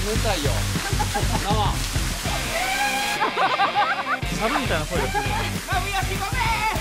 冷たいよ。生。猿みたいな声がする。 かぐやしごめん。